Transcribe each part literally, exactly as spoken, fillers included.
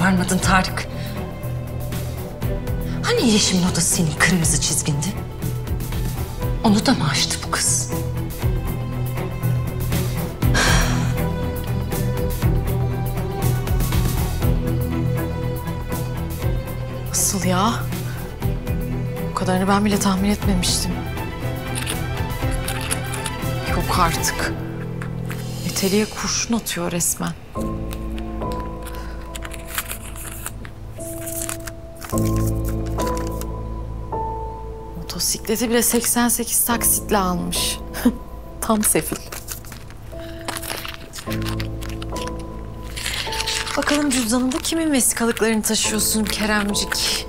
koparmadın Tarık? Hani Yeşim'in odası senin kırmızı çizgindi? Onu da mı aştı bu kız? Nasıl ya? Bu kadarını ben bile tahmin etmemiştim. Yok artık. Meteliğe kurşun atıyor resmen. Motosikleti bile seksen sekiz taksitle almış. Tam sefil. Bakalım cüzdanında kimin vesikalıklarını taşıyorsun Keremcik?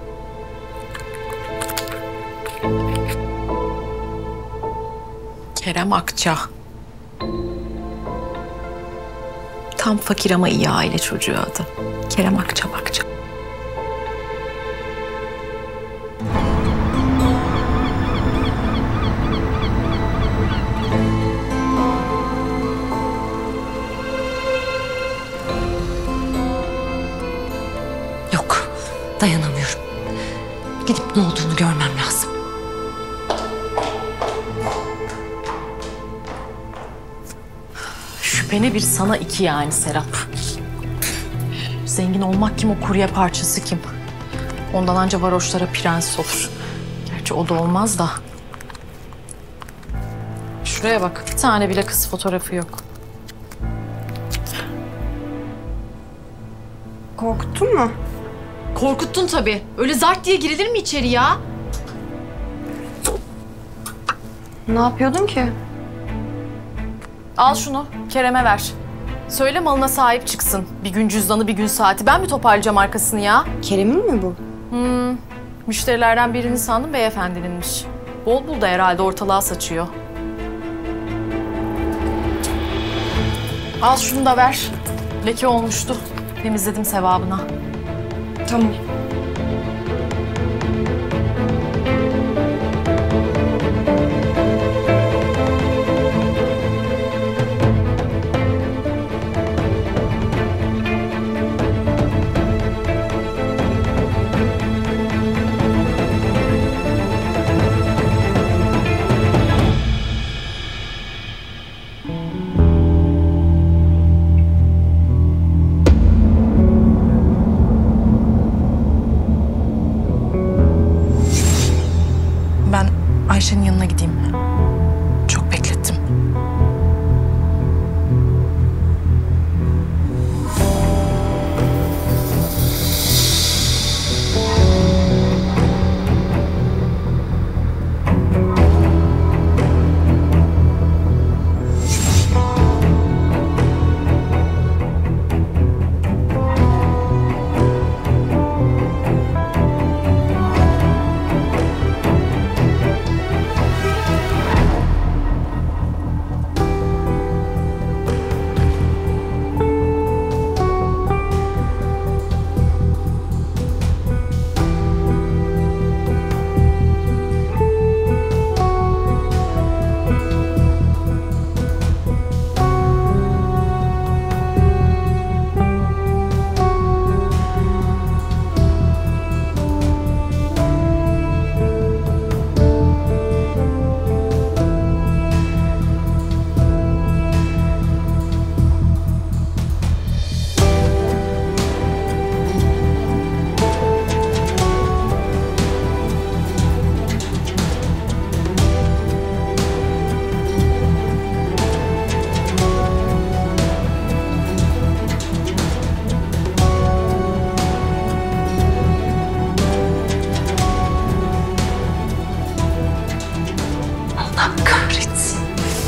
Kerem Akça. Tam fakir ama iyi aile çocuğu adı. Kerem Akça Akça. Yok, dayanamıyorum. Gidip ne olduğunu görmem lazım. Şüphene bir sana iki yani Serap. Zengin olmak kim, o kurye parçası kim? Ondan anca varoşlara prens olur. Gerçi o da olmaz da. Şuraya bak, bir tane bile kız fotoğrafı yok. Korkuttun mu? Korkuttun tabii. Öyle zart diye girilir mi içeri ya? Ne yapıyordun ki? Al şunu, Kerem'e ver. Söyle malına sahip çıksın. Bir gün cüzdanı, bir gün saati. Ben mi toparlayacağım arkasını ya? Kerem'in mi bu? Hmm, müşterilerden birini sandım, beyefendininmiş. Bol bul da herhalde ortalığa saçıyor. Al şunu da ver. Leke olmuştu. Temizledim sevabına. Tamam. Ben Ayşe'nin yanına gideyim. Çok beklettim. Allah kahretsin.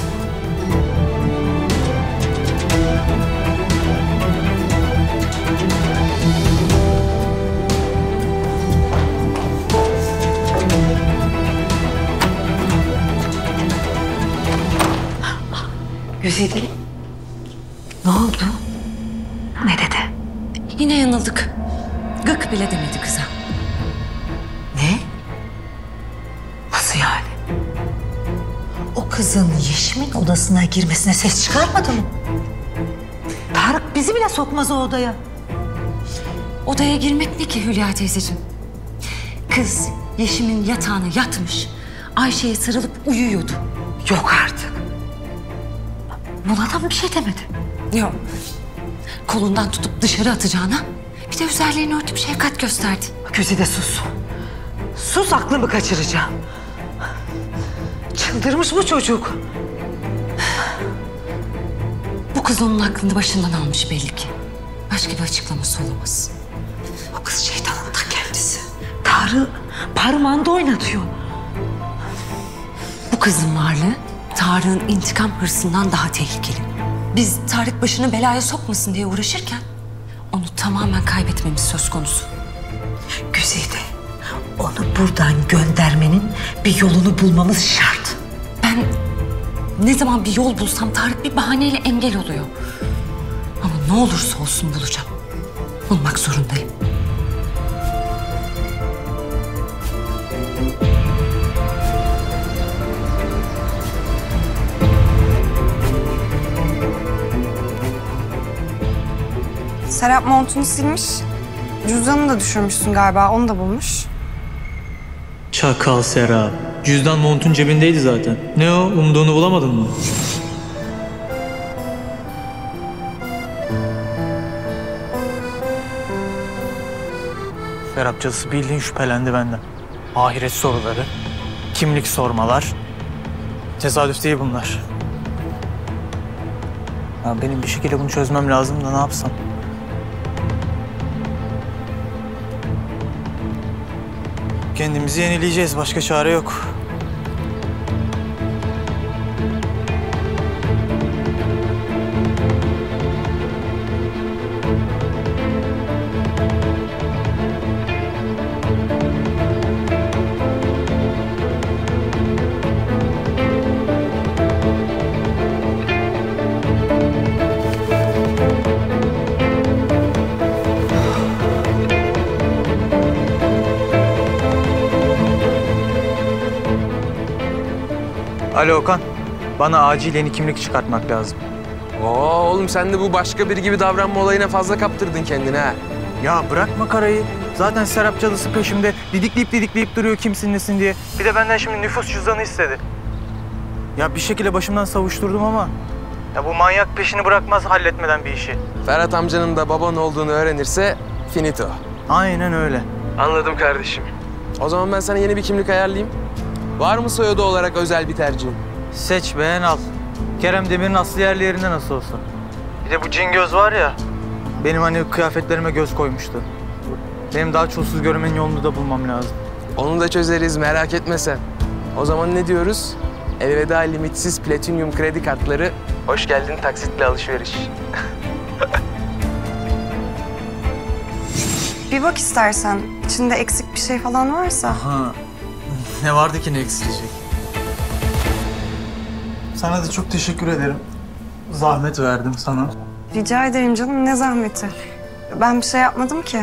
Güzide, ne oldu? Ne dedi? Yine yanıldık. Gık bile demedi kıza. Ne? Nasıl yani? O kızın Yeşim'in odasına girmesine ses çıkarmadı mı? Tarık bizi bile sokmaz o odaya. Odaya girmek ne ki Hülya teyzeciğim? Kız Yeşim'in yatağına yatmış, Ayşe'ye sarılıp uyuyordu. Yok artık. Buna da bir şey demedi. Yok. Kolundan tutup dışarı atacağına bir de üzerlerini örtüp şefkat gösterdi. Güzide sus. Sus, aklımı kaçıracağım. Çıldırmış bu çocuk. Bu kız onun aklını başından almış belli ki. Başka bir açıklaması olamaz. O kız şeytanın ta kendisi. Tarık parmağında oynatıyor. Bu kızın varlığı Tarık'ın intikam hırsından daha tehlikeli. Biz Tarık başını belaya sokmasın diye uğraşırken onu tamamen kaybetmemiz söz konusu. Güzide, onu buradan göndermenin bir yolunu bulmamız şart. Ben ne zaman bir yol bulsam Tarık bir bahaneyle engel oluyor. Ama ne olursa olsun bulacağım. Bulmak zorundayım. Serap montunu silmiş. Cüzdanını da düşürmüşsün galiba. Onu da bulmuş. Çakal Serap. Cüzdan montun cebindeydi zaten. Ne o? Umduğunu bulamadın mı? Serap cadısı bildiğin şüphelendi benden. Ahiret soruları, kimlik sormalar. Tesadüf değil bunlar. Ya benim bir şekilde bunu çözmem lazım da ne yapsam? Kendimizi yenileyeceğiz. Başka çare yok. Alo Okan. Bana acil yeni kimlik çıkartmak lazım. Oo oğlum sen de bu başka biri gibi davranma olayına fazla kaptırdın kendini ha. Ya bırakma karayı. Zaten Serap cadısı peşimde didikleyip didikleyip duruyor kimsin nesin diye. Bir de benden şimdi nüfus cüzdanı istedi. Ya bir şekilde başımdan savuşturdum ama... Ya bu manyak peşini bırakmaz halletmeden bir işi. Ferhat amcanın da baban olduğunu öğrenirse finito. Aynen öyle. Anladım kardeşim. O zaman ben sana yeni bir kimlik ayarlayayım. Var mı soyadı olarak özel bir tercihin? Seç beğen al. Kerem Demir'in aslı yerli yerinde nasıl olsa. Bir de bu cingöz var ya. Benim hani kıyafetlerime göz koymuştu. Benim daha çulsuz görmenin yolunu da bulmam lazım. Onu da çözeriz merak etme sen. O zaman ne diyoruz? Elveda limitsiz platinyum kredi kartları. Hoş geldin taksitli alışveriş. Bir bak istersen. İçinde eksik bir şey falan varsa. Ha. Ne vardı ki ne eksilecek? Sana da çok teşekkür ederim. Zahmet verdim sana. Rica ederim canım, ne zahmeti. Ben bir şey yapmadım ki.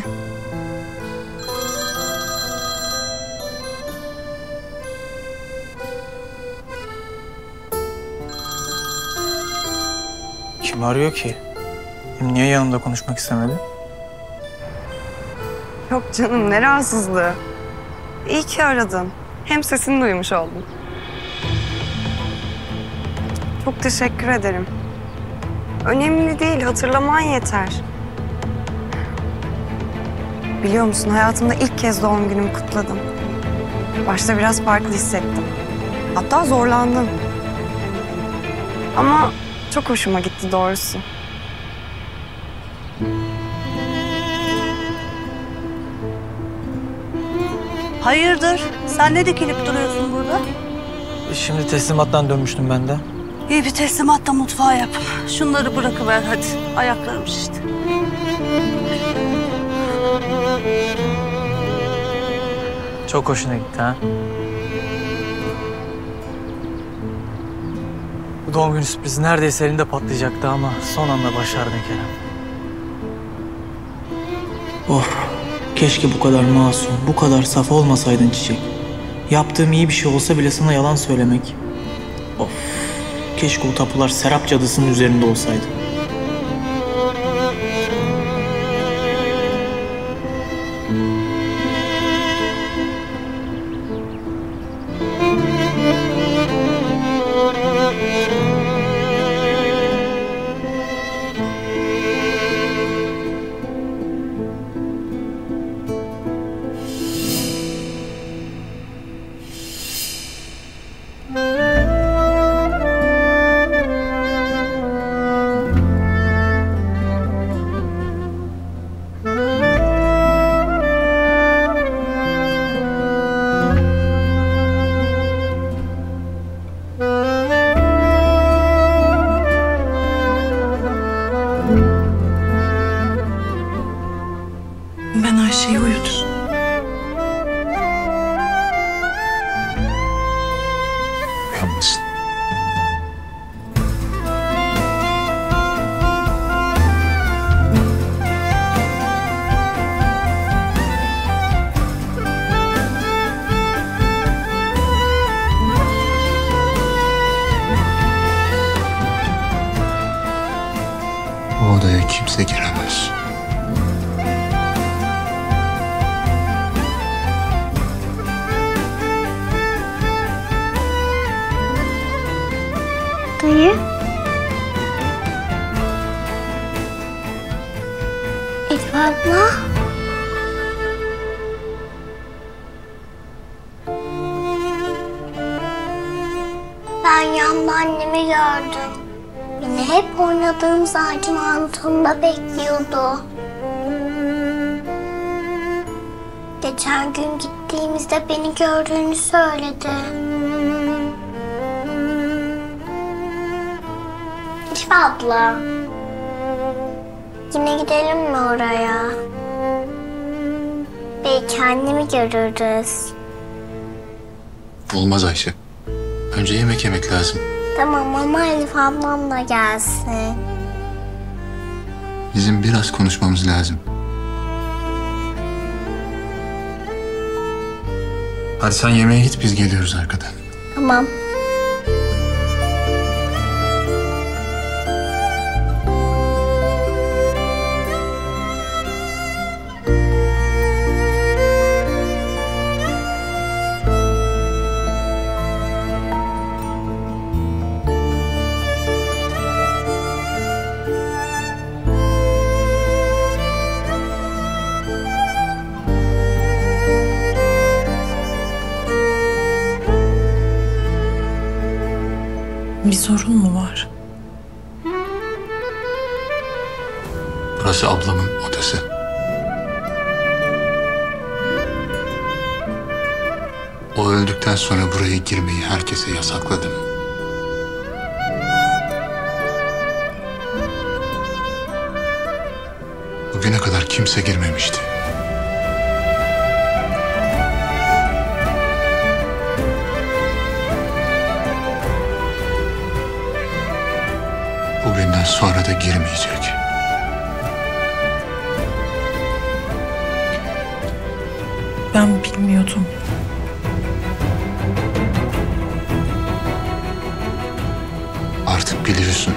Kim arıyor ki? Hem niye yanımda konuşmak istemedi? Yok canım, ne rahatsızlığı. İyi ki aradın. Hem sesini duymuş oldum. Çok teşekkür ederim. Önemli değil, hatırlaman yeter. Biliyor musun, hayatımda ilk kez doğum günümü kutladım. Başta biraz farklı hissettim. Hatta zorlandım. Ama çok hoşuma gitti doğrusu. Hayırdır? Sen ne dikilip duruyorsun burada? Şimdi teslimattan dönmüştüm ben de. İyi bir teslimat da mutfağa yap. Şunları bırakıver hadi. Ayaklarım şişti. Çok hoşuna gitti ha. Bu doğum günü sürprizi neredeyse elinde patlayacaktı ama son anda başardın Kerem. Oh, keşke bu kadar masum, bu kadar saf olmasaydın Çiçek. Yaptığım iyi bir şey olsa bile sana yalan söylemek. Of, keşke o tapular Serap cadısının üzerinde olsaydı. odaya kimse giremez. Dayı. Elif abla. Ben yanımda annemi gördüm. Yine hep oynadığımız ağacın altında bekliyordu. Geçen gün gittiğimizde beni gördüğünü söyledi. Elif abla. Yine gidelim mi oraya? Belki annemi görürüz. Olmaz Ayşe. Önce yemek yemek lazım. Tamam ama Elif ablam da gelsin. Bizim biraz konuşmamız lazım. Hadi sen yemeğe git, biz geliyoruz arkadan. Tamam. Bir sorun mu var? Burası ablamın odası. O öldükten sonra buraya girmeyi herkese yasakladım. Bugüne kadar kimse girmemişti. Bugünden sonra da girmeyecek. Ben bilmiyordum. Artık biliyorsun.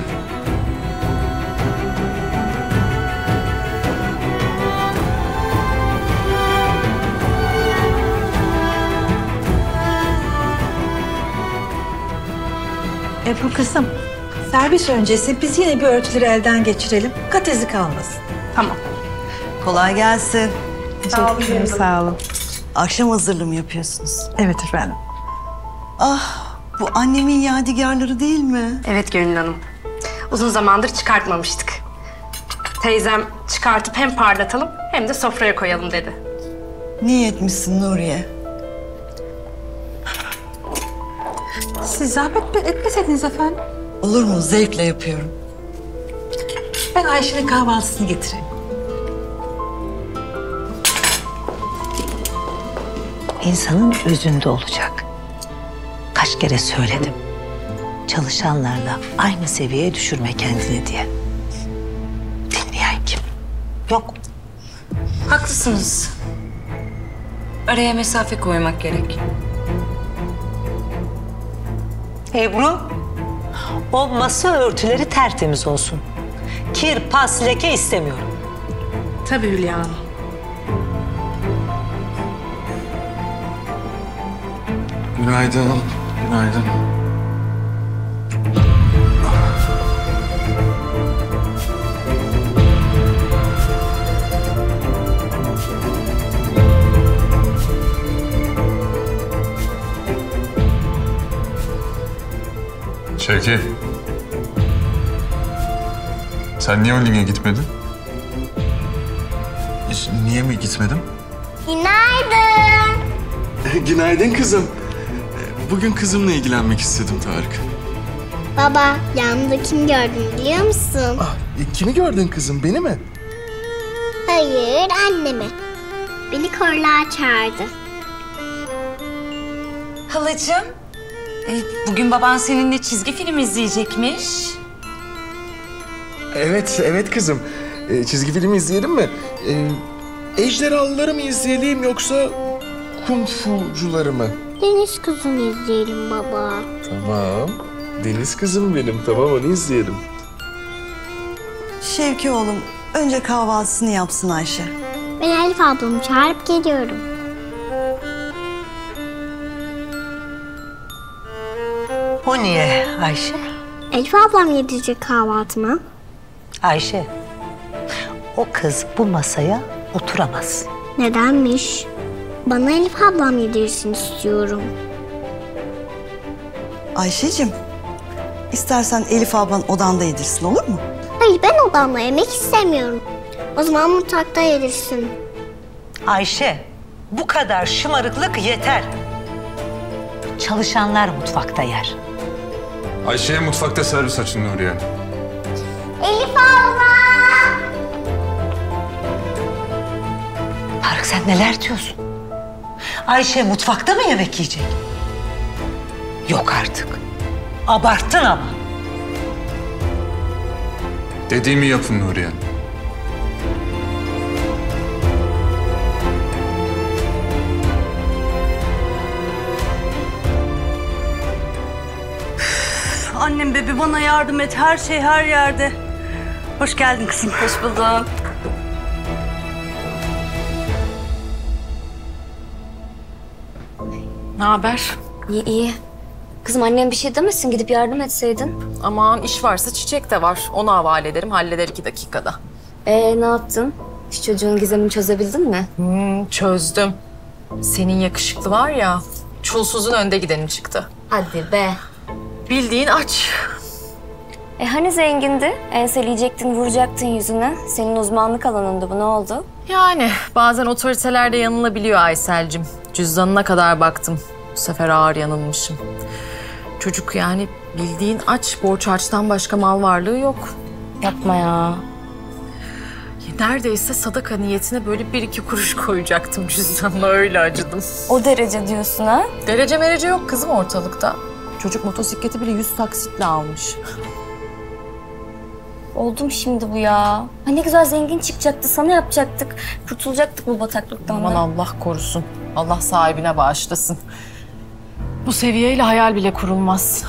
Ebru kızım, servis öncesi biz yine bir örtüleri elden geçirelim. Kat izi kalmasın. Tamam. Kolay gelsin. Sağ olun. Sağ olun. Akşam hazırlığı mı yapıyorsunuz? Evet efendim. Ah, bu annemin yadigarları değil mi? Evet Gönül Hanım. Uzun zamandır çıkartmamıştık. Teyzem çıkartıp hem parlatalım hem de sofraya koyalım dedi. Niye etmişsin Nuriye? Siz zahmet etmeseydiniz efendim. Olur mu? Zevkle yapıyorum. Ben Ayşe'nin kahvaltısını getireyim. İnsanın özünde olacak. Kaç kere söyledim. Çalışanlarla aynı seviyeye düşürme kendini diye. Dinleyen kim? Yok. Haklısınız. Araya mesafe koymak gerek. Ebru, o masa örtüleri tertemiz olsun. Kir, pas, leke istemiyorum. Tabii Hülya Hanım. Günaydın. Günaydın. Şevki. Sen niye Holding'e gitmedin? Niye mi gitmedim? Günaydın. Günaydın kızım. Bugün kızımla ilgilenmek istedim Tarık. Baba, yanımda kim gördün biliyor musun? Ah, kimi gördün kızım, beni mi? Hayır, annemi. Beni korluğa çağırdı. Halacığım, e, bugün baban seninle çizgi film izleyecekmiş. Evet, evet kızım. Ee, çizgi film izleyelim mi? Ee, ejderhalıları mı izleyelim yoksa kung fucuları mı? Deniz kızını izleyelim baba. Tamam. Deniz kızım benim, tamam onu izleyelim. Şevki oğlum önce kahvaltısını yapsın Ayşe. Ben Elif ablamı çağırıp geliyorum. O niye Ayşe? Elif ablam yedirecek kahvaltımı. Ayşe, o kız bu masaya oturamaz. Nedenmiş? Bana Elif ablam yedirsin istiyorum. Ayşe'cim, istersen Elif ablan odanda yedirsin, olur mu? Hayır, ben odamda yemek istemiyorum. O zaman mutfakta yedirsin. Ayşe, bu kadar şımarıklık yeter. Çalışanlar mutfakta yer. Ayşe'ye mutfakta servis açın Nuriye. Elif abla! Tarık sen neler diyorsun? Ayşe mutfakta mı yemek yiyecek? Yok artık. Abarttın ama. Dediğimi yapın Nuriye. Annem bebi bana yardım et. Her şey her yerde. Hoş geldin kızım. Hoş buldum. Ne haber? İyi iyi. Kızım annem bir şey demesin, gidip yardım etseydin. Aman iş varsa Çiçek de var. Onu havale ederim, halleder iki dakikada. Ee ne yaptın? Şu çocuğun gizemini çözebildin mi? Hmm, çözdüm. Senin yakışıklı var ya, çulsuzun önde gideni çıktı. Hadi be. Bildiğin aç. E hani zengindi? Enseleyecektin, vuracaktın yüzüne. Senin uzmanlık alanındı bu, ne oldu? Yani bazen otoritelerde yanılabiliyor Aysel'cim. Cüzdanına kadar baktım. Bu sefer ağır yanılmışım. Çocuk yani bildiğin aç, borç harçtan başka mal varlığı yok. Yapma ya. Neredeyse sadaka niyetine böyle bir iki kuruş koyacaktım cüzdanla, öyle acıdım. O derece diyorsun ha? Derece merece yok kızım ortalıkta. Çocuk motosikleti bile yüz taksitle almış. Oldum şimdi bu ya. Ha ne güzel zengin çıkacaktı, sana yapacaktık. Kurtulacaktık bu bataklıktan. Aman da. Allah korusun. Allah sahibine bağışlasın. Bu seviyeyle hayal bile kurulmaz.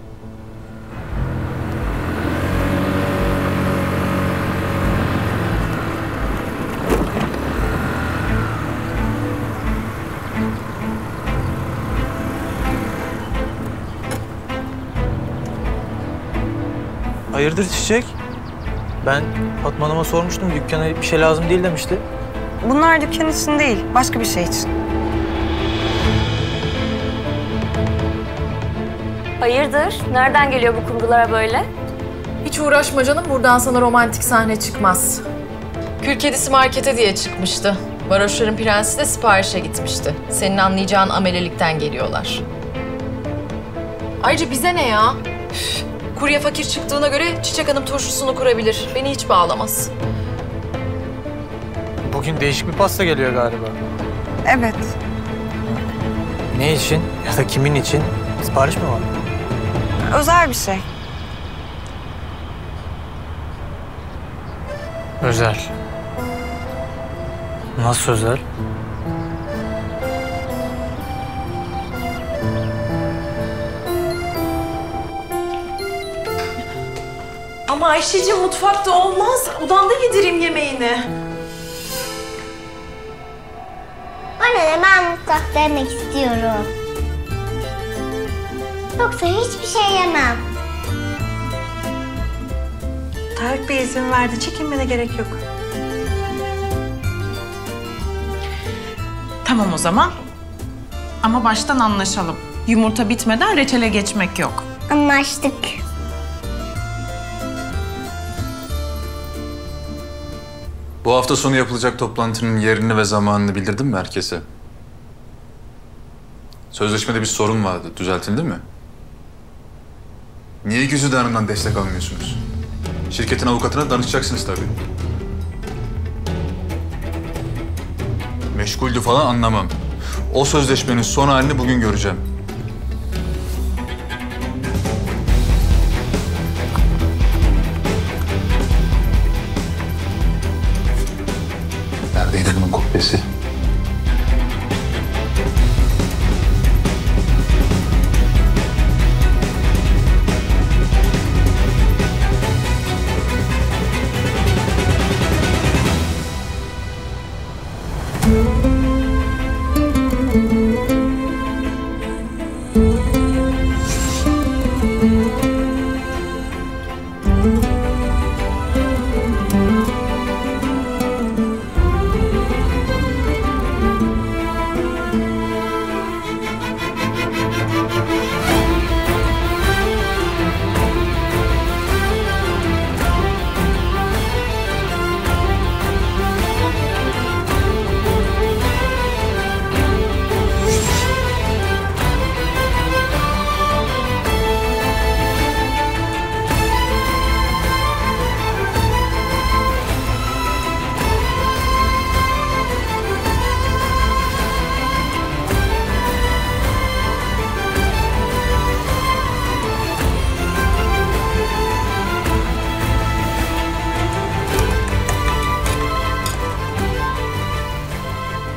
Hayırdır Çiçek? Ben Fatma Hanım'a sormuştum, dükkana bir şey lazım değil demişti. Bunlar dükkan için değil, başka bir şey için. Hayırdır? Nereden geliyor bu kumrular böyle? Hiç uğraşma canım, buradan sana romantik sahne çıkmaz. Kül kedisi markete diye çıkmıştı. Varoşların prensi de siparişe gitmişti. Senin anlayacağın amelelikten geliyorlar. Ayrıca bize ne ya? Üf, kurye fakir çıktığına göre Çiçek Hanım turşusunu kurabilir. Beni hiç bağlamaz. Bugün değişik bir pasta geliyor galiba. Evet. Ne için ya da kimin için? Sipariş mi var? Özel bir şey. Özel. Nasıl özel? Ama Ayşeciğim mutfakta olmaz. Odanda yedireyim yemeğini. Anne ben mutfakta yemek istiyorum. Yoksa hiçbir şey yemem. Tarık Bey izin verdi. Çekinmene gerek yok. Tamam o zaman. Ama baştan anlaşalım. Yumurta bitmeden reçele geçmek yok. Anlaştık. Bu hafta sonu yapılacak toplantının yerini ve zamanını bildirdin mi herkese? Sözleşmede bir sorun vardı. Düzeltildi mi? Niye Güzide Hanım'dan destek almıyorsunuz? Şirketin avukatına danışacaksınız tabii. Meşguldü falan anlamam. O sözleşmenin son halini bugün göreceğim. Neredeydi bunun kopyası?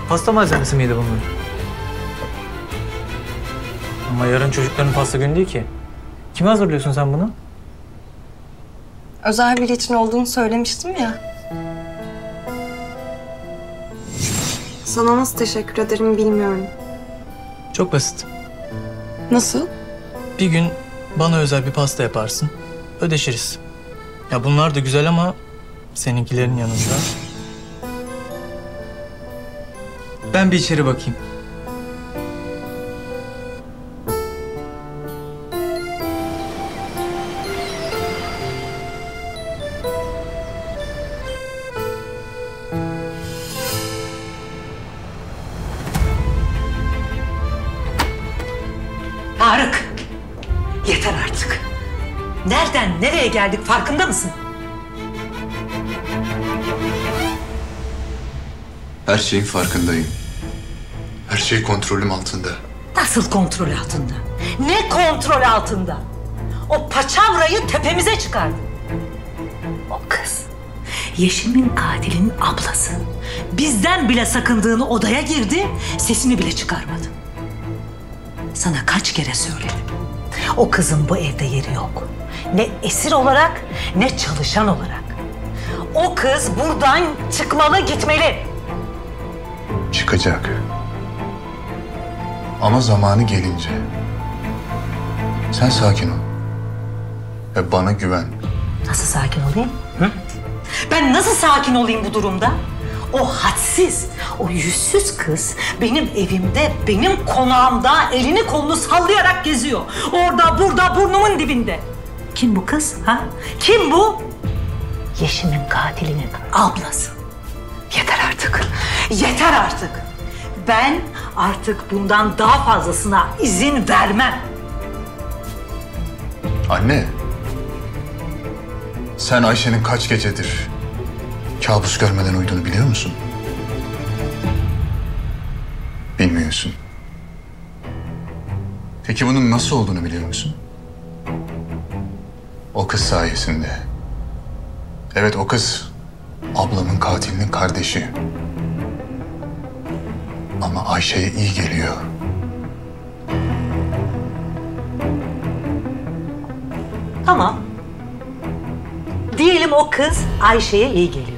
Pasta malzemesi miydi bunlar? Ama yarın çocukların pasta günü değil ki. Kime hazırlıyorsun sen bunu? Özel biri için olduğunu söylemiştim ya. Sana nasıl teşekkür ederim bilmiyorum. Çok basit. Nasıl? Bir gün bana özel bir pasta yaparsın. Ödeşiriz. Ya bunlar da güzel ama seninkilerin yanında. Ben bir içeri bakayım. Tarık! Yeter artık. Nereden nereye geldik farkında mısın? Her şeyin farkındayım. Her şey kontrolüm altında. Nasıl kontrol altında? Ne kontrol altında? O paçavrayı tepemize çıkardı. O kız, Yeşim'in katilinin ablası. Bizden bile sakındığını odaya girdi, sesini bile çıkarmadı. Sana kaç kere söyledim. O kızın bu evde yeri yok. Ne esir olarak, ne çalışan olarak. O kız buradan çıkmalı, gitmeli. Çıkacak. Ama zamanı gelince. Sen sakin ol. Ve bana güven. Nasıl sakin olayım? Hı? Ben nasıl sakin olayım bu durumda? O hadsiz, o yüzsüz kız benim evimde, benim konağımda elini kolunu sallayarak geziyor. Orada, burada, burnumun dibinde. Kim bu kız? Ha? Kim bu? Yeşim'in katilinin ablası. Yeter artık. Yeter artık. Ben artık bundan daha fazlasına izin vermem. Anne. Sen Ayşe'nin kaç gecedir kabus görmeden uyuduğunu biliyor musun? Bilmiyorsun. Peki bunun nasıl olduğunu biliyor musun? O kız sayesinde. Evet, o kız ablamın katilinin kardeşi. Ama Ayşe'ye iyi geliyor. Tamam. Diyelim o kız Ayşe'ye iyi geliyor.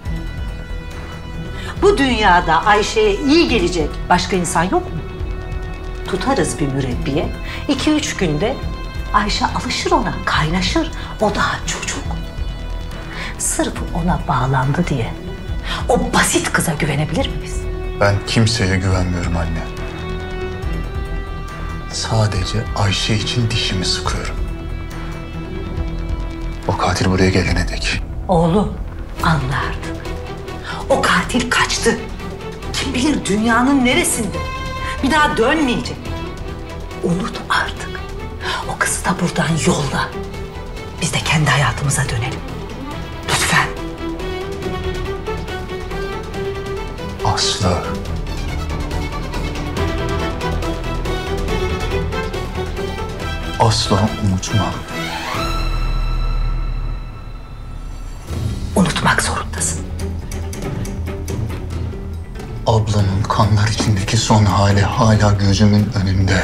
Bu dünyada Ayşe'ye iyi gelecek başka insan yok mu? Tutarız bir mürebbiye. İki üç günde Ayşe alışır ona, kaynaşır. O daha çocuk. Sırf ona bağlandı diye o basit kıza güvenebilir miyiz? Ben kimseye güvenmiyorum anne. Sadece Ayşe için dişimi sıkıyorum. O katil buraya gelene dek. Oğlum, anla artık. O katil kaçtı. Kim bilir dünyanın neresinde. Bir daha dönmeyecek. Unut artık. O kızı da buradan yolla. Biz de kendi hayatımıza dönelim. Lütfen. Asla. Asla unutmam. Unutmak zorundasın. Ablamın kanlar içindeki son hali hala gözümün önünde.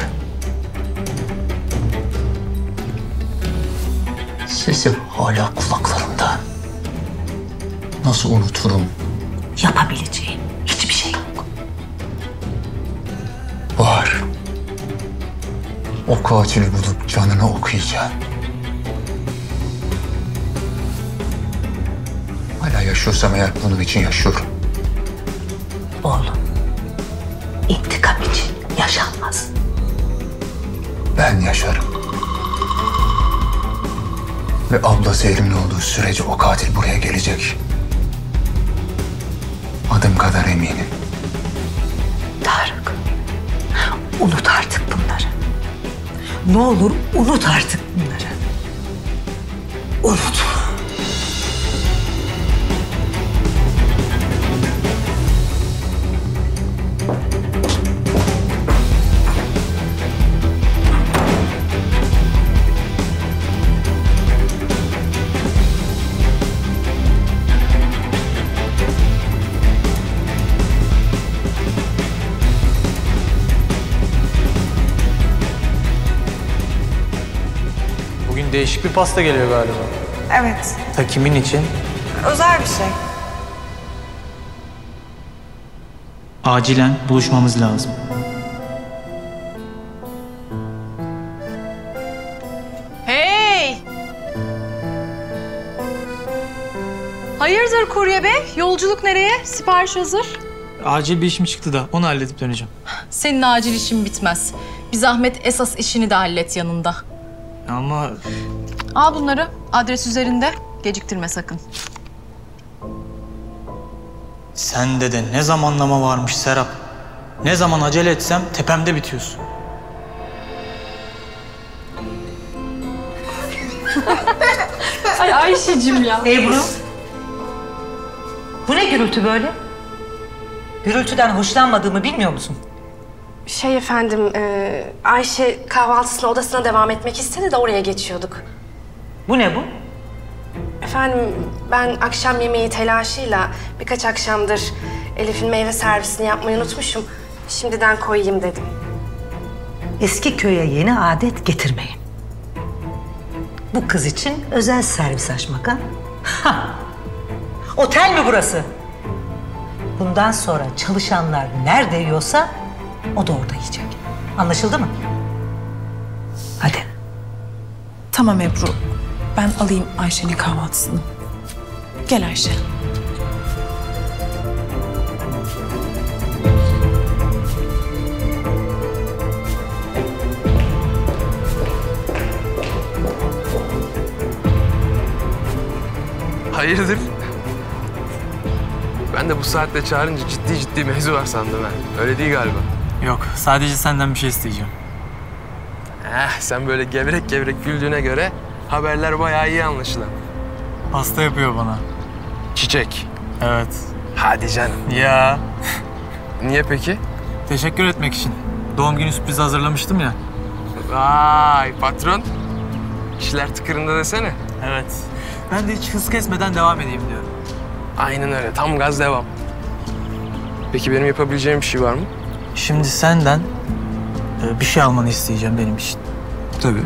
Sesi hala kulaklarımda. Nasıl unuturum? Yapabileceğin hiçbir şey yok. Var. O katili bulup canını okuyacağım. Hala yaşıyorsam eğer bunun için yaşıyorum. Oğlum, intikam için yaşanmaz. Ben yaşarım. Ve ablası elimde olduğu sürece o katil buraya gelecek. Adım kadar eminim. Tarık, unut artık bunları. Ne olur unut artık bunları. Unut. Değişik bir pasta geliyor galiba. Evet, Ta kimin için? özel bir şey. Acilen buluşmamız lazım. Hey! Hayırdır kurye bey? Yolculuk nereye? Sipariş hazır. Acil bir işim çıktı da onu halledip döneceğim. Senin acil işin bitmez. Bir zahmet esas işini de hallet yanında. Ama Al bunları. Adres üzerinde. Geciktirme sakın. sende de ne zamanlama varmış Serap. Ne zaman acele etsem tepemde bitiyorsun. Ay Ayşe'cim ya. Ebru. Bu ne gürültü böyle? Gürültüden hoşlanmadığımı bilmiyor musun? Şey efendim, e, Ayşe kahvaltısına odasına devam etmek istedi de oraya geçiyorduk. Bu ne bu? Efendim, ben akşam yemeği telaşıyla birkaç akşamdır Elif'in meyve servisini yapmayı unutmuşum. Şimdiden koyayım dedim. Eski köye yeni adet getirmeyin. Bu kız için özel servis açmak ha? Ha! Otel mi burası? Bundan sonra çalışanlar nerede yiyorsa o da orada yiyecek. Anlaşıldı mı? Hadi. Tamam Ebru. Ben alayım Ayşe'nin kahvaltısını. Gel Ayşe. Hayırdır? Ben de bu saatte çağırınca ciddi ciddi mevzu var sandım ha. Öyle değil galiba. Yok, sadece senden bir şey isteyeceğim. Eh, sen böyle gevrek gevrek güldüğüne göre haberler bayağı iyi anlaşılan. Pasta yapıyor bana. Çiçek. Evet. Hadi canım. Ya. Niye peki? Teşekkür etmek için. Doğum günü sürprizi hazırlamıştım ya. Vay patron. İşler tıkırında desene. Evet. Ben de hiç hız kesmeden devam edeyim diyorum. Aynen öyle. Tam gaz devam. Peki benim yapabileceğim bir şey var mı? Şimdi senden e, bir şey almanı isteyeceğim benim için. Tabii.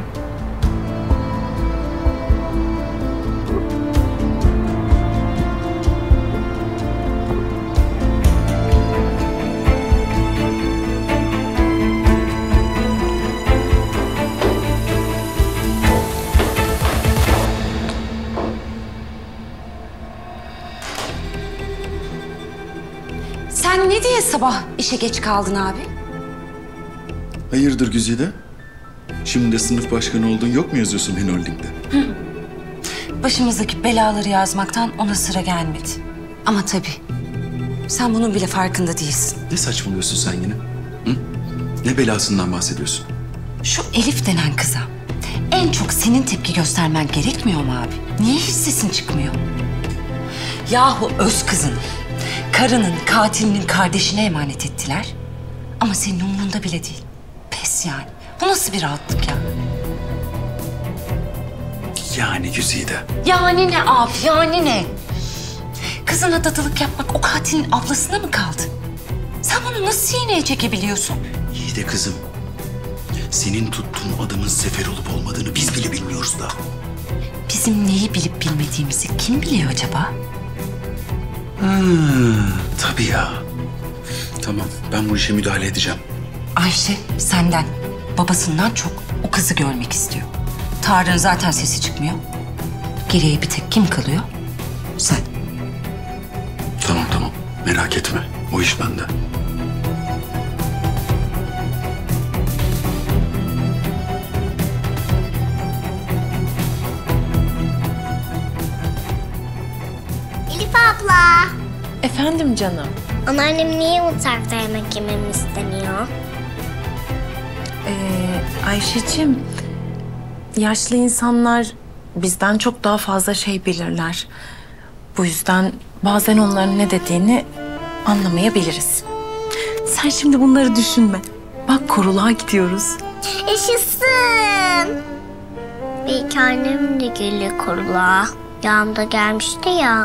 Sen ne diye sabah işe geç kaldın abi? Hayırdır Güzide? Şimdi de sınıf başkanı oldun, yok mu yazıyorsun beni holdingde? Başımızdaki belaları yazmaktan ona sıra gelmedi. Ama tabii sen bunun bile farkında değilsin. Ne saçmalıyorsun sen yine? Hı? Ne belasından bahsediyorsun? Şu Elif denen kıza en çok senin tepki göstermen gerekmiyor mu abi? Niye hiç sesin çıkmıyor? Yahu öz kızını, karının katilinin kardeşine emanet ettiler. Ama senin umurunda bile değil. Pes yani. Bu nasıl bir rahatlık ya? Yani Güzide. Yani ne abi, yani ne? Kızına dadılık yapmak o katilin ablasına mı kaldı? Sen bunu nasıl sineye çekebiliyorsun? İyi de kızım, senin tuttuğun adamın Sefer olup olmadığını biz bile bilmiyoruz da. Bizim neyi bilip bilmediğimizi kim biliyor acaba? Hmm, tabii ya. Tamam, ben bu işe müdahale edeceğim. Ayşe senden, babasından çok o kızı görmek istiyor. Tarık'ın zaten sesi çıkmıyor. Geriye bir tek kim kalıyor? Sen. Tamam tamam, merak etme. O iş bende. Elif abla. Efendim canım. Anneannem niye mutfakta yemek yememi istemiyor? Ee, Ayşe'cim, yaşlı insanlar bizden çok daha fazla şey bilirler. Bu yüzden bazen onların ne dediğini anlamayabiliriz. Sen şimdi bunları düşünme. Bak koruluğa gidiyoruz. Yaşasın. Belki annem de gelir koruluğa. Yanımda gelmişti ya.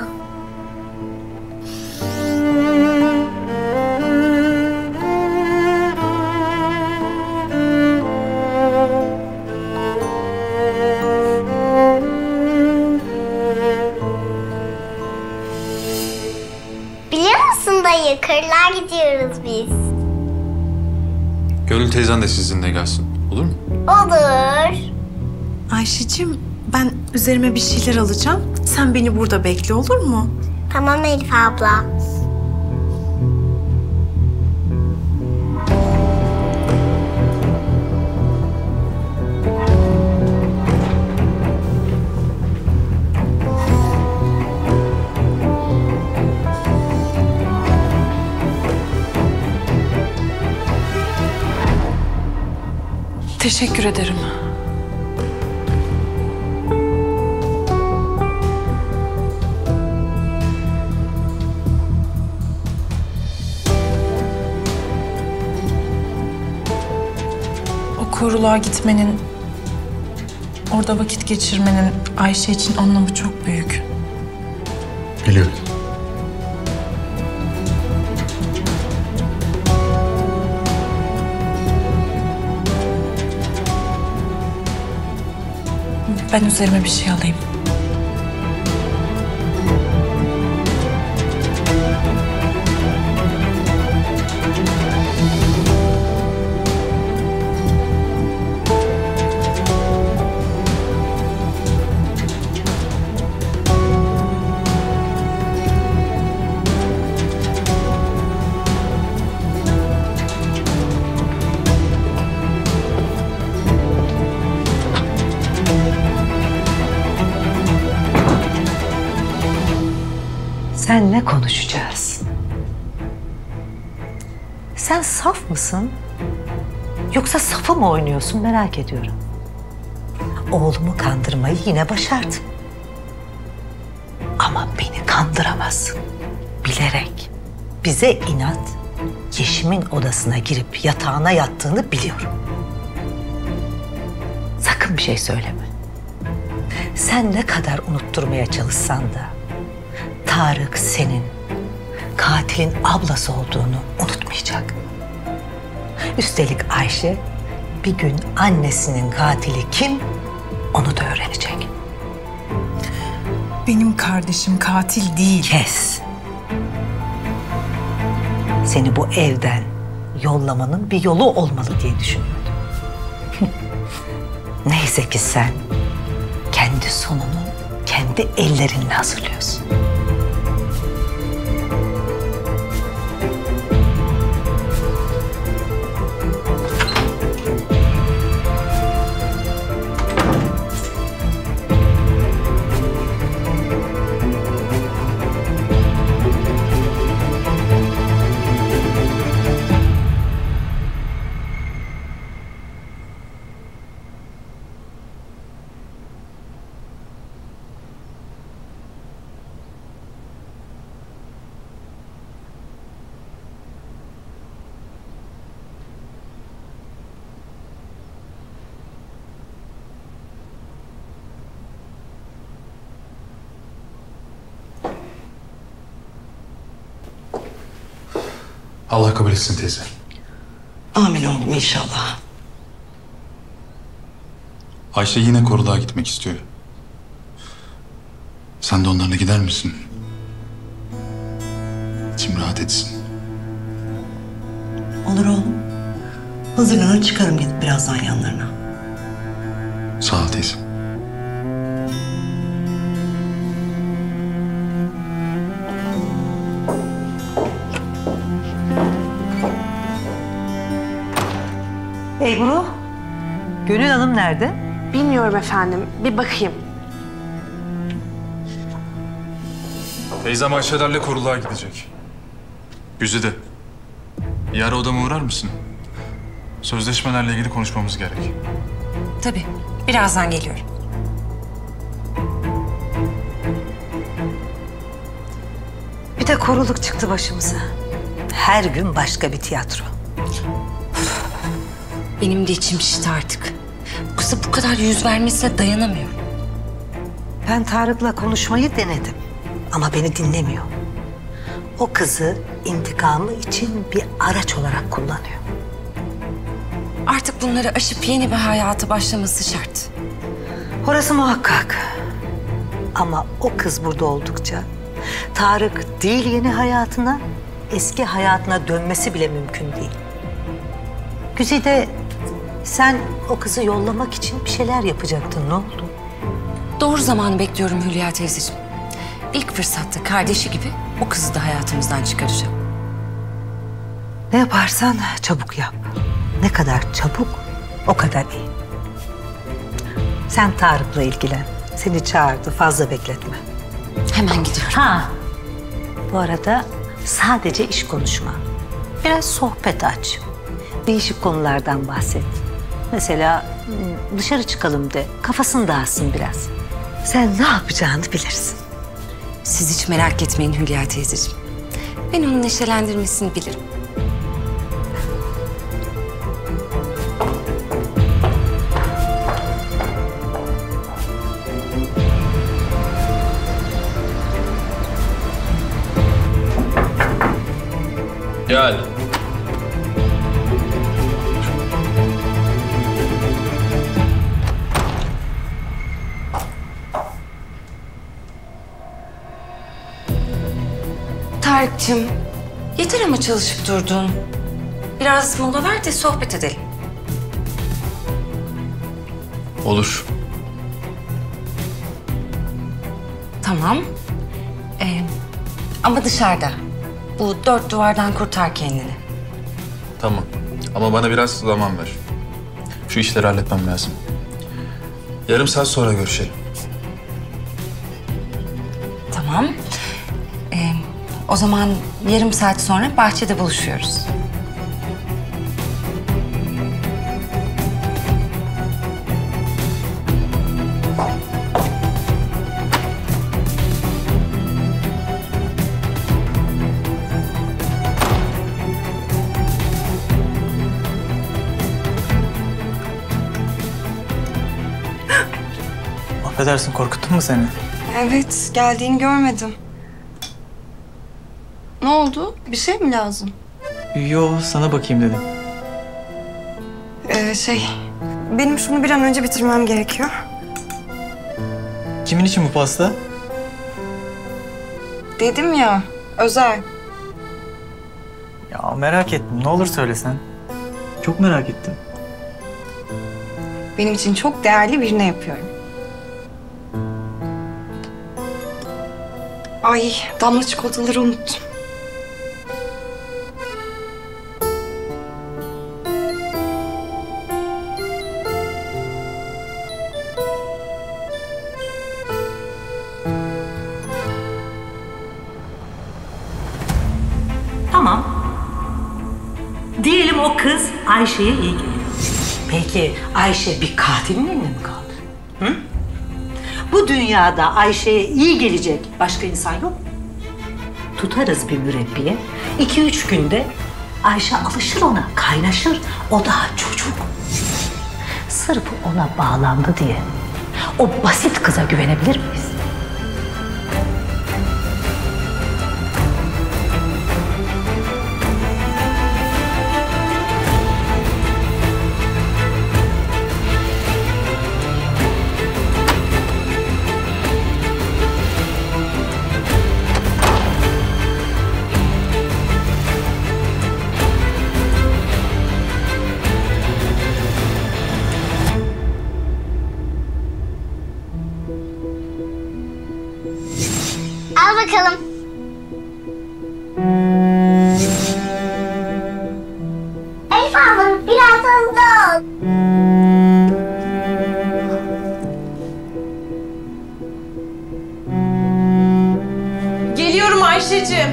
Yukarılar gidiyoruz biz. Gönül teyzen de sizinle gelsin. Olur mu? Olur. Ayşe'cim ben üzerime bir şeyler alacağım. Sen beni burada bekle olur mu? Tamam Elif abla. Teşekkür ederim. O koruluğa gitmenin, orada vakit geçirmenin Ayşe için anlamı çok büyük. Biliyorum. Ben üzerime bir şey alayım. Senle konuşacağız. Sen saf mısın? Yoksa safı mı oynuyorsun merak ediyorum. Oğlumu kandırmayı yine başardın. Ama beni kandıramazsın. Bilerek, bize inat, Yeşim'in odasına girip yatağına yattığını biliyorum. Sakın bir şey söyleme. Sen ne kadar unutturmaya çalışsan da Tarık senin katilin ablası olduğunu unutmayacak. Üstelik Ayşe bir gün annesinin katili kim onu da öğrenecek. Benim kardeşim katil değil. Kes. Seni bu evden yollamanın bir yolu olmalı diye düşünüyordum. Neyse ki sen kendi sonunu kendi ellerinle hazırlıyorsun. Allah kabul etsin teyze. Amin oğlum inşallah. Ayşe yine koruluğa gitmek istiyor. Sen de onlarla gider misin? İçim rahat etsin. Olur oğlum. Hazırlanır çıkarım gidip birazdan yanlarına. Sağ ol teyze. Ebru, Gönül Hanım nerede? Bilmiyorum efendim. Bir bakayım. Teyzem Ayşelerle koruluğa gidecek. Güzide. Bir ara odama uğrar mısın? Sözleşmelerle ilgili konuşmamız gerek. Tabii. Birazdan geliyorum. Bir de koruluk çıktı başımıza. Her gün başka bir tiyatro. Benim de içim şişti artık. Bu kıza bu kadar yüz vermesine dayanamıyorum. Ben Tarık'la konuşmayı denedim. Ama beni dinlemiyor. O kızı intikamı için bir araç olarak kullanıyor. Artık bunları aşıp yeni bir hayata başlaması şart. Orası muhakkak. Ama o kız burada oldukça Tarık değil yeni hayatına, eski hayatına dönmesi bile mümkün değil. Güzide sen o kızı yollamak için bir şeyler yapacaktın. Ne oldu? Doğru zamanı bekliyorum Hülya teyzeciğim. İlk fırsatta kardeşi gibi o kızı da hayatımızdan çıkaracağım. Ne yaparsan çabuk yap. Ne kadar çabuk o kadar iyi. Sen Tarık'la ilgilen. Seni çağırdı, fazla bekletme. Hemen gidiyorum. Ha, bu arada sadece iş konuşma. Biraz sohbet aç. Değişik konulardan bahset. Mesela dışarı çıkalım de, kafasını dağıtsın biraz. Sen ne yapacağını bilirsin. Siz hiç merak etmeyin Hülya teyzeciğim. Ben onu neşelendirmesini bilirim. Gel. Tarık'cığım, yeter ama çalışıp durdun. Biraz mola ver de sohbet edelim. Olur. Tamam. Ee, ama dışarıda. Bu dört duvardan kurtar kendini. Tamam. Ama bana biraz zaman ver. Şu işleri halletmem lazım. Yarım saat sonra görüşelim. Tamam. Ee, o zaman yarım saat sonra bahçede buluşuyoruz. Affedersin, korkuttum mu seni? Evet, geldiğini görmedim. Ne oldu? Bir şey mi lazım? Yo, sana bakayım dedim. Ee, şey, benim şunu bir an önce bitirmem gerekiyor. Kimin için bu pasta? Dedim ya, özel. Ya merak ettim, ne olur söylesen. Çok merak ettim. Benim için çok değerli birine yapıyorum. Ay, damla çikolataları unuttum. Tamam. Diyelim o kız Ayşe'ye iyi geliyor. Peki Ayşe bir katilin eline mi kaldı? Hı? Bu dünyada Ayşe'ye iyi gelecek başka insan yok mu? Tutarız bir mürebbiye. İki üç günde Ayşe alışır ona, kaynaşır. O daha çocuk. Sırf ona bağlandı diye o basit kıza güvenebilir miyiz? Al bakalım. Elif abla biraz hızlı ol. Geliyorum Ayşe'cim.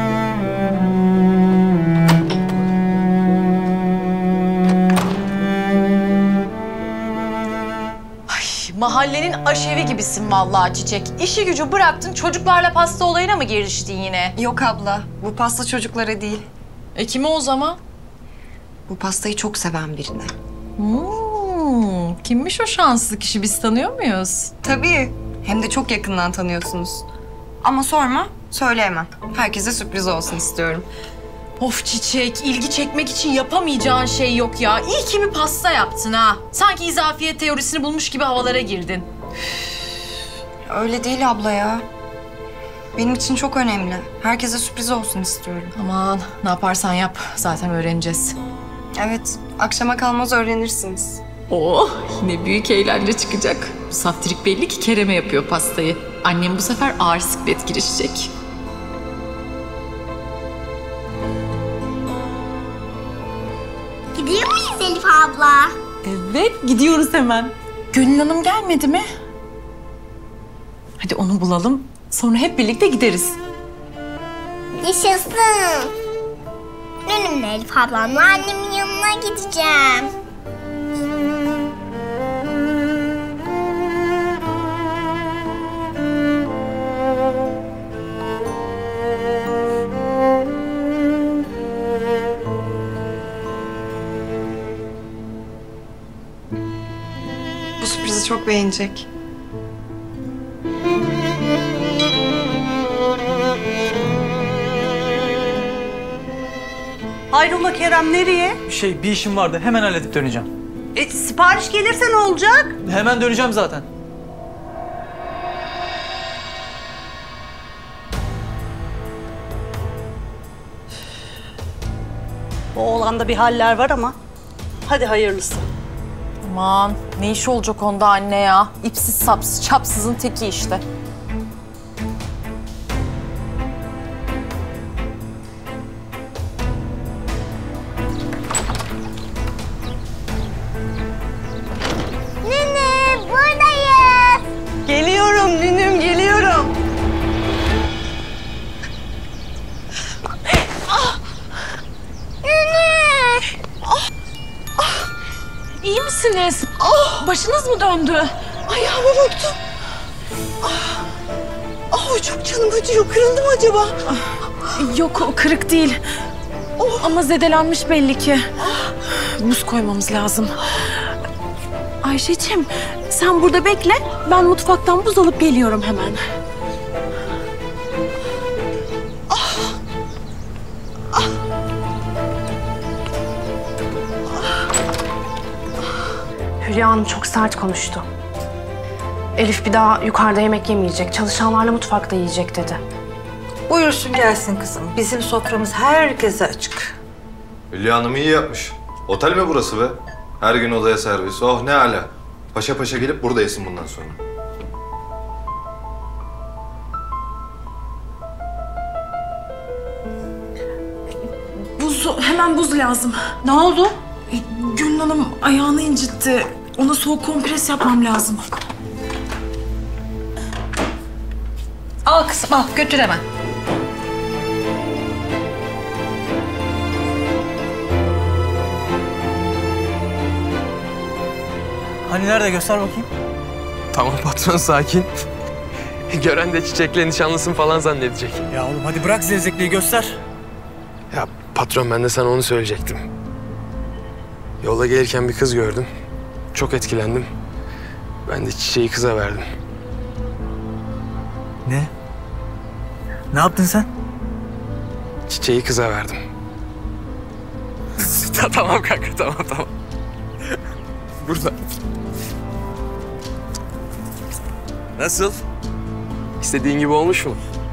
Mahallenin aşevi gibisin vallahi Çiçek. İşi gücü bıraktın, çocuklarla pasta olayına mı giriştin yine? Yok abla, bu pasta çocuklara değil. E kime o zaman? Bu pastayı çok seven birine. Hmm, kimmiş o şanslı kişi, biz tanıyor muyuz? Tabii, hem de çok yakından tanıyorsunuz. Ama sorma, söyleyemem. Herkese sürpriz olsun istiyorum. Of Çiçek, ilgi çekmek için yapamayacağın şey yok ya. İyi ki mi pasta yaptın ha? Sanki izafiyet teorisini bulmuş gibi havalara girdin. Öyle değil abla ya. Benim için çok önemli. Herkese sürpriz olsun istiyorum. Aman ne yaparsan yap. Zaten öğreneceğiz. Evet, akşama kalmaz öğrenirsiniz. Oh, yine büyük eğlence çıkacak. Saftirik belli ki Kerem'e yapıyor pastayı. Annem bu sefer ağır siklet girişecek. Gidiyor muyuz Elif abla? Evet, gidiyoruz hemen. Gönül Hanım gelmedi mi? Hadi onu bulalım. Sonra hep birlikte gideriz. Yaşasın. Benimle Elif ablamla annemin yanına gideceğim. Bu sürprizi çok beğenecek. Hayrola Kerem, nereye? Şey, bir işim vardı. Hemen halledip döneceğim. E, sipariş gelirse ne olacak? Hemen döneceğim zaten. O oğlanda bir haller var ama. Hadi hayırlısı. Aman ne iş olacak onda anne ya? İpsiz sapsız çapsızın teki işte. Nene buradayız. Geliyorum nünüm, geliyorum. Nene. İyi misiniz? Başınız mı döndü? Ayağımı vurdum. Ah, ah, çok canım acıyor. Kırıldı mı acaba? Yok, kırık değil. Ama zedelenmiş belli ki. Buz koymamız lazım. Ayşeciğim, sen burada bekle. Ben mutfaktan buz alıp geliyorum hemen. Hülya Hanım çok sert konuştu. Elif bir daha yukarıda yemek yemeyecek, çalışanlarla mutfakta yiyecek dedi. Buyursun gelsin kızım. Bizim soframız herkese açık. Hülya Hanım iyi yapmış. Otel mi burası be? Her gün odaya servis. Oh ne âlâ. Paşa paşa gelip burada yesin bundan sonra. Buz, hemen buz lazım. Ne oldu? Gönül Hanım ayağını incitti. Ona soğuk kompres yapmam lazım. Al kızım al götür hemen. Hani nerede? Göster bakayım. Tamam patron sakin. Gören de çiçekle nişanlısın falan zannedecek. Ya oğlum hadi bırak zevzekliği, göster. Ya patron ben de sana onu söyleyecektim. Yolda gelirken bir kız gördüm. Çok etkilendim. Ben de çiçeği kıza verdim. Ne? Ne yaptın sen? Çiçeği kıza verdim. Tamam kanka tamam tamam. Burada. Nasıl? İstediğin gibi olmuş mu?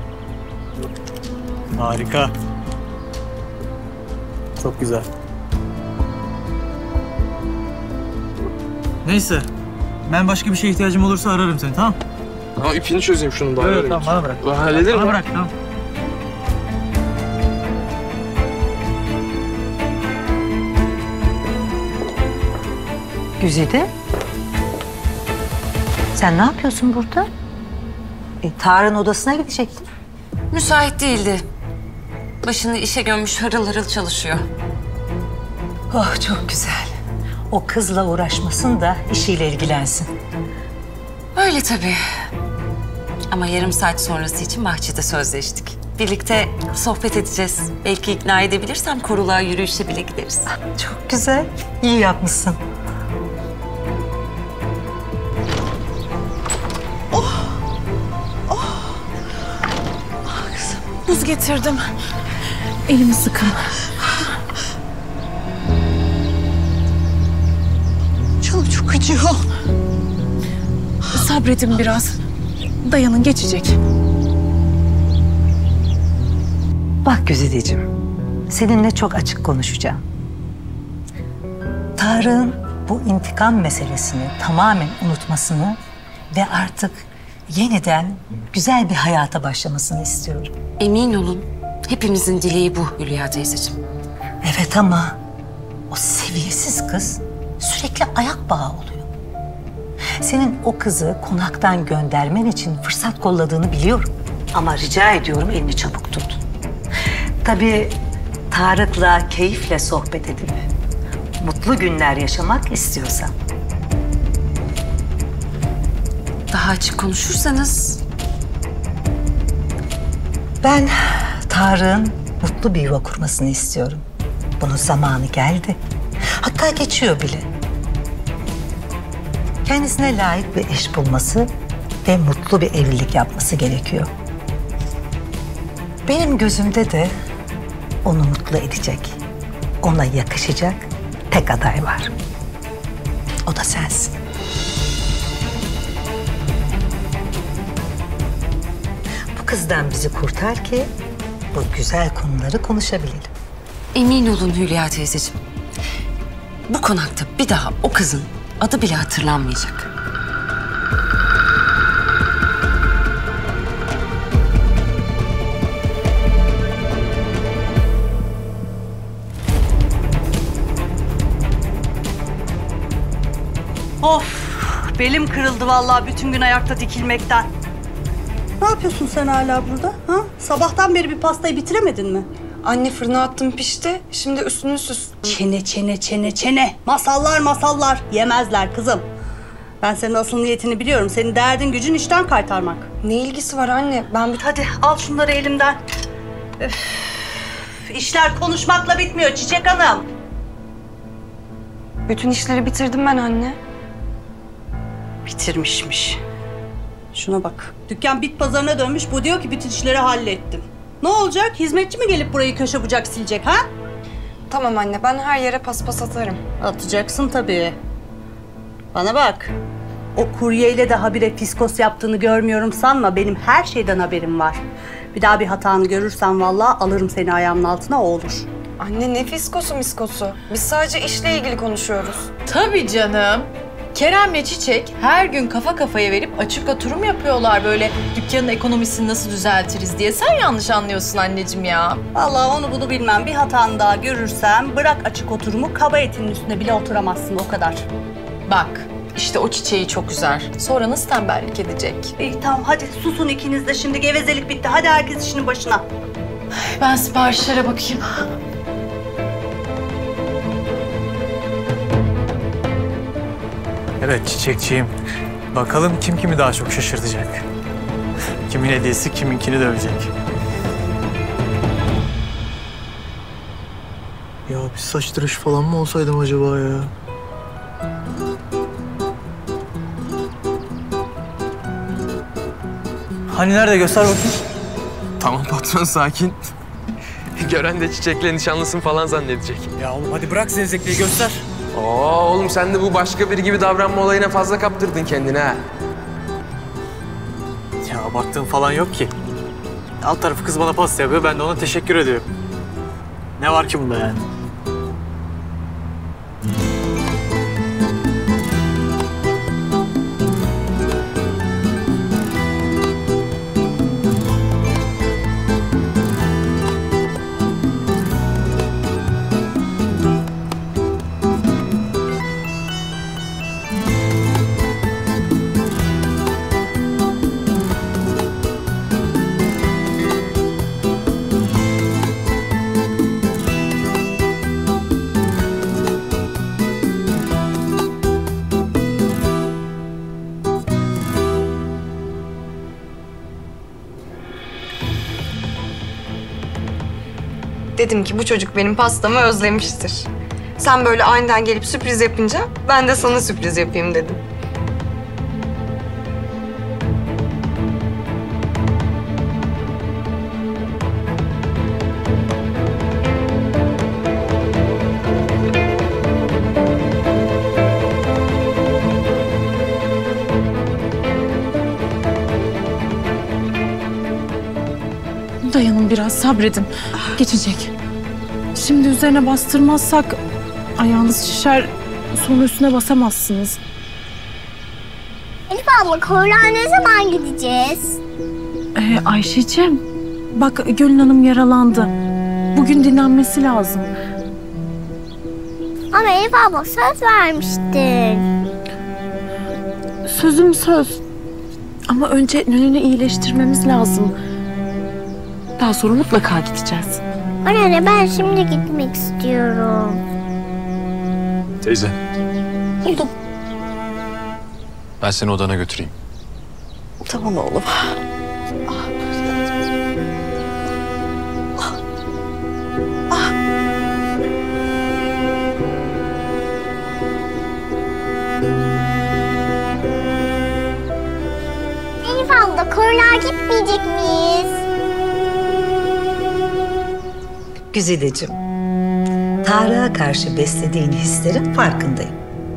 Harika. Çok güzel. Neyse. Ben başka bir şeye ihtiyacım olursa ararım seni, tamam? Ama ipini çözeyim şunun bari. Evet, tamam bana bırak. Ben hallederim. Bana bırak, tamam. Güzide. Sen ne yapıyorsun burada? E, Tarık'ın odasına gidecektin. Müsait değildi. Başını işe gömmüş harıl harıl çalışıyor. Oh çok güzel. O kızla uğraşmasın da işiyle ilgilensin. Öyle tabii. Ama yarım saat sonrası için bahçede sözleştik. Birlikte sohbet edeceğiz. Belki ikna edebilirsem koruluğa yürüyüşe bile gideriz. Çok güzel. İyi yapmışsın. Buz getirdim. Elimi sıkın. Canım çok acıyor. Sabredin biraz. Dayanın, geçecek. Bak Güzideciğim, seninle çok açık konuşacağım. Tarık'ın bu intikam meselesini tamamen unutmasını ve artık yeniden güzel bir hayata başlamasını istiyorum. Emin olun, hepimizin dileği bu Hülya teyzeciğim. Evet ama o seviyesiz kız sürekli ayak bağı oluyor. Senin o kızı konaktan göndermen için fırsat kolladığını biliyorum. Ama rica ediyorum elini çabuk tut. Tabii Tarık'la keyifle sohbet edip mutlu günler yaşamak istiyorsan. Daha açık konuşursanız. Ben Tarık'ın mutlu bir yuva kurmasını istiyorum. Bunun zamanı geldi. Hatta geçiyor bile. Kendisine layık bir eş bulması ve mutlu bir evlilik yapması gerekiyor. Benim gözümde de onu mutlu edecek, ona yakışacak tek aday var. O da sensin. Bu kızdan bizi kurtar ki bu güzel konuları konuşabilelim. Emin olun Hülya teyzeciğim. Bu konakta bir daha o kızın adı bile hatırlanmayacak. Of, belim kırıldı vallahi bütün gün ayakta dikilmekten. Ne yapıyorsun sen hala burada? Ha? Sabahtan beri bir pastayı bitiremedin mi? Anne fırına attım pişti. Şimdi üstünü süs. Çene çene çene çene. Masallar masallar. Yemezler kızım. Ben senin asıl niyetini biliyorum. Senin derdin gücün işten kaytarmak. Ne ilgisi var anne? Ben bir... Hadi al şunları elimden. Öf. İşler konuşmakla bitmiyor Çiçek Hanım. Bütün işleri bitirdim ben anne. Bitirmişmiş. Şuna bak. Dükkan bit pazarına dönmüş. Bu diyor ki bütün işleri hallettim. Ne olacak? Hizmetçi mi gelip burayı köşe bucak silecek ha? Tamam anne, ben her yere paspas atarım. Atacaksın tabii. Bana bak. O kuryeyle de habire fiskos yaptığını görmüyorum sanma. Benim her şeyden haberim var. Bir daha bir hatanı görürsem vallahi alırım seni ayağımın altına, o olur. Anne ne fiskosu miskosu? Biz sadece işle ilgili konuşuyoruz. Tabii canım. Kerem'le Çiçek her gün kafa kafaya verip açık oturum yapıyorlar böyle dükkanın ekonomisini nasıl düzeltiriz diye. Sen yanlış anlıyorsun anneciğim ya. Vallahi onu bunu bilmem. Bir hatanı daha görürsem bırak açık oturumu, kaba etinin üstüne bile oturamazsın, o kadar. Bak işte o çiçeği çok üzer. Sonra nasıl tembellik edecek? İyi tamam hadi susun ikiniz de, şimdi gevezelik bitti. Hadi herkes işinin başına. Ben siparişlere bakayım. Evet Çiçekçiğim. Bakalım kim kimi daha çok şaşırtacak. Kimin hediyesi kiminkini dövecek. Ya bir saç tıraşı falan mı olsaydım acaba ya? Hani nerede, göster bakayım. Tamam patron, sakin. Gören de Çiçek'le nişanlısın falan zannedecek. Ya oğlum hadi bırak zevzekliği, göster. Oo oğlum, sen de bu başka biri gibi davranma olayına fazla kaptırdın kendini ha. Ya abarttığım falan yok ki. Alt tarafı kız bana pasta yapıyor, ben de ona teşekkür ediyorum. Ne var ki bunda yani? Dedim ki bu çocuk benim pastamı özlemiştir. Sen böyle aniden gelip sürpriz yapınca ben de sana sürpriz yapayım dedim. Dayanın biraz, sabredin. Geçecek. Şimdi üzerine bastırmazsak ayağınız şişer, sonra üstüne basamazsınız. Elif abla, koruğa ne zaman gideceğiz? Ee, Ayşeciğim, bak Gülün Hanım yaralandı. Bugün dinlenmesi lazım. Ama Elif abla söz vermiştin. Sözüm söz. Ama önce Nün'ünü iyileştirmemiz lazım. Daha sonra mutlaka gideceğiz. Anne, ben şimdi gitmek istiyorum. Teyze, Buldum. ben seni odana götüreyim. Tamam oğlum. Elif abla, koruğa gitmeyecek miyiz? Güzideciğim, Tarık'a karşı beslediğin hislerin farkındayım.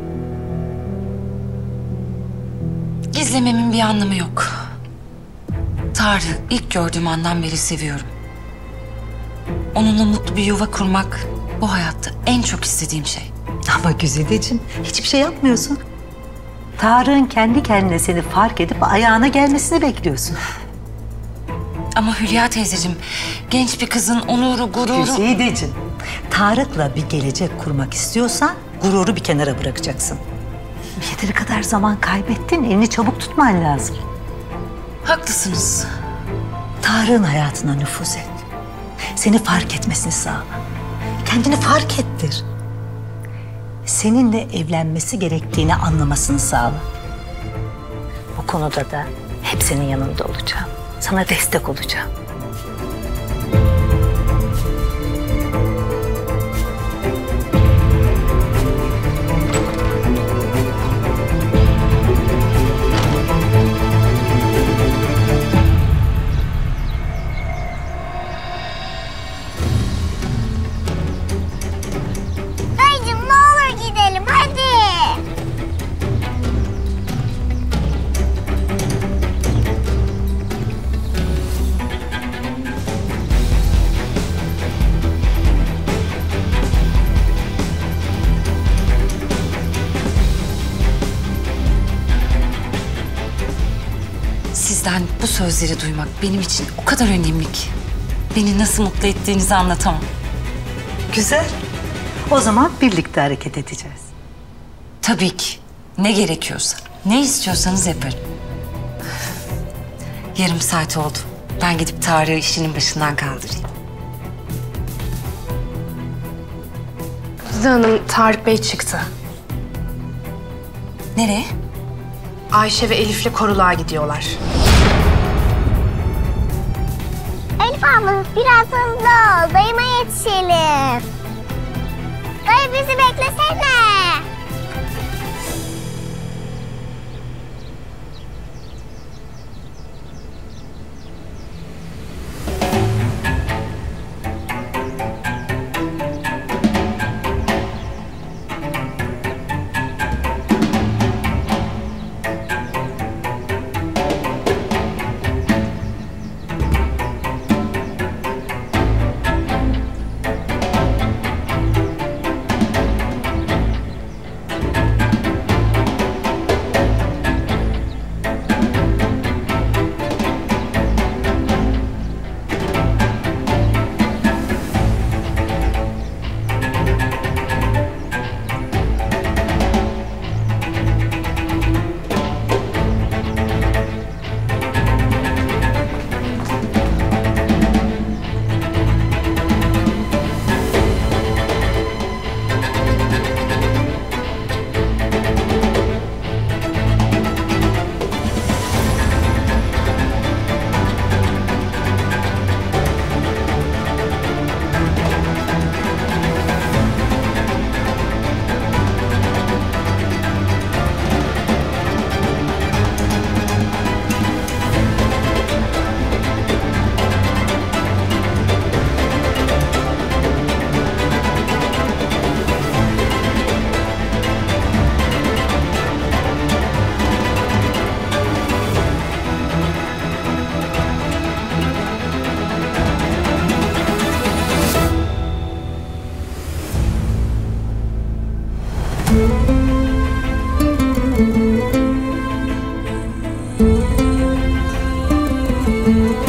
Gizlememin bir anlamı yok. Tarık'ı ilk gördüğüm andan beri seviyorum. Onunla mutlu bir yuva kurmak bu hayatta en çok istediğim şey. Ama Güzideciğim, hiçbir şey yapmıyorsun. Tarık'ın kendi kendine seni fark edip ayağına gelmesini bekliyorsun. Ama Hülya teyzeciğim, genç bir kızın onuru, gururu... Güzideciğim, Tarık'la bir gelecek kurmak istiyorsan gururu bir kenara bırakacaksın. Yeteri kadar zaman kaybettin, elini çabuk tutman lazım. Haklısınız. Tarık'ın hayatına nüfuz et. Seni fark etmesini sağla. Kendini fark ettir. Seninle evlenmesi gerektiğini anlamasını sağla. Bu konuda da hep senin yanında olacağım. Sana destek olacağım. Dayıcığım, ne olur gidelim, hadi. Sizden bu sözleri duymak benim için o kadar önemli ki. Beni nasıl mutlu ettiğinizi anlatamam. Güzel. O zaman birlikte hareket edeceğiz. Tabii ki. Ne gerekiyorsa, ne istiyorsanız yaparım. Yarım saat oldu. Ben gidip Tarık'ı işinin başından kaldırayım. Güzide Hanım, Tarık Bey çıktı. Nereye? Ayşe ve Elif'le koruluğa gidiyorlar. Elif abla, biraz hızlı ol, dayıma yetişelim. Dayı, bizi beklesene. Müzik